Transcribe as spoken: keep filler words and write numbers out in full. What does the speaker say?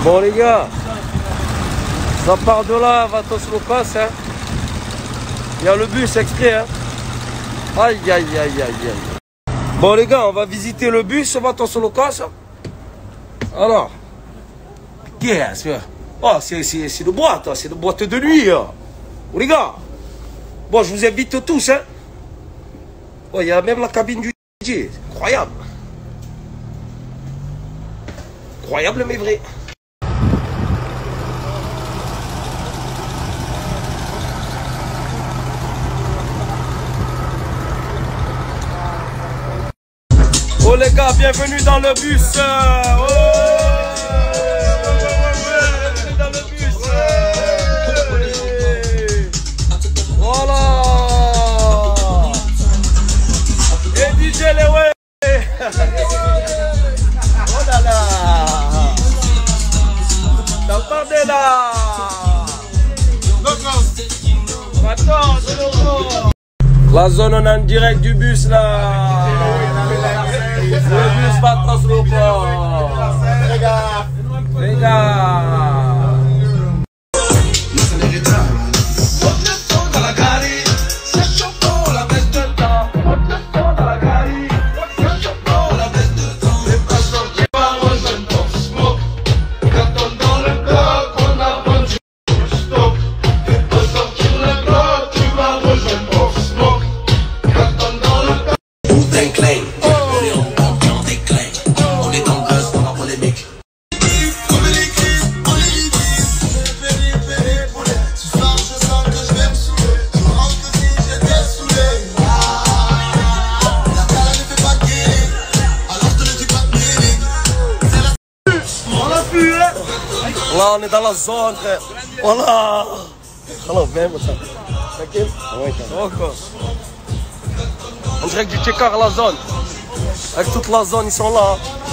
Bon les gars, ça part de là, Vatos Locos, hein. Il y a le bus exprès, hein. Aïe, aïe, aïe, aïe, aïe. Bon les gars, on va visiter le bus Vatos Locos. Alors, qu'est-ce que... Oh, c'est de boîte, c'est de boîte de nuit. Hein. Oh, les gars, bon, je vous invite tous, hein. Oh, il y a même la cabine du D J, incroyable. Incroyable mais vrai. Oh les gars, bienvenue dans le bus. Oh, bienvenue dans le bus. Voilà. Et D J les ouais. Oh là là. T'as parlé là. Attends, c'est loco. La zone on est en direct du bus là. Le bus Vatos Locos. Les gars. Les gars. Là, on est dans la zone, frère. Voilà. Alors, viens, moi, ça. Tranquille? Oui, encore. On dirait que du checker la zone. Avec toute la zone, ils sont là.